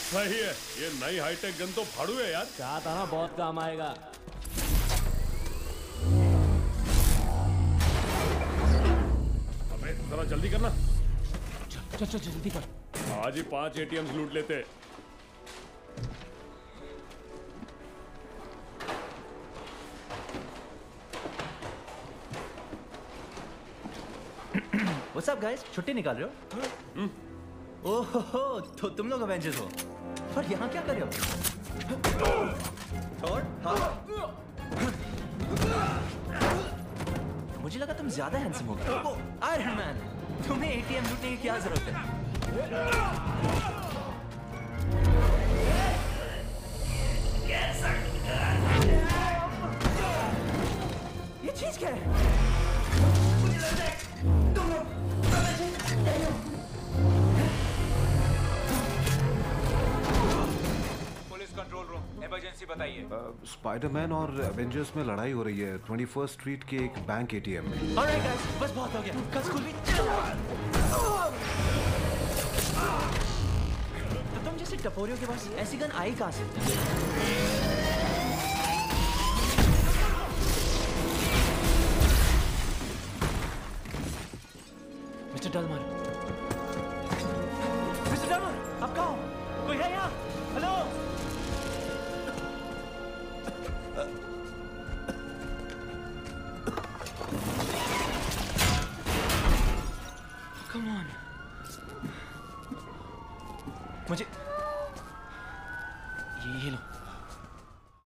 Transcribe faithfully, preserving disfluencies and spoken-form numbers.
सही है, ये नई हाईटेक गन तो फाड़ू है यार। कहा था ना बहुत काम आएगा। अबे जरा जल्दी करना। चल चल चल जल्दी कर। आज ही पांच एटीएम्स लूट लेते। What's up guys? छुट्टी निकाल रहे हो? ओहो, तो तुम लोग अवेंजर्स हो। पर यहाँ क्या कर रहे हो? थॉर? हाँ? मुझे लगा तुम ज्यादा हैंडसम हो गए। आयरन मैन, तुम्हें एटीएम लूटने की क्या जरूरत है? ये चीज क्या है? पुलिस कंट्रोल रूम, इमरजेंसी बताइए। स्पाइडरमैन और एवेंजर्स में लड़ाई हो रही है ट्वेंटी फर्स्ट स्ट्रीट के एक बैंक एटीएम में। ऑलराइट गाइस, बस बहुत हो गया। कल स्कूल भी तो तुम जैसे टपोरियों के पास ऐसी गन आई कहां से? मिस्टर डलमर, मिस्टर डलमर, आप कहाँ हो? कोई है यहाँ? हेलो?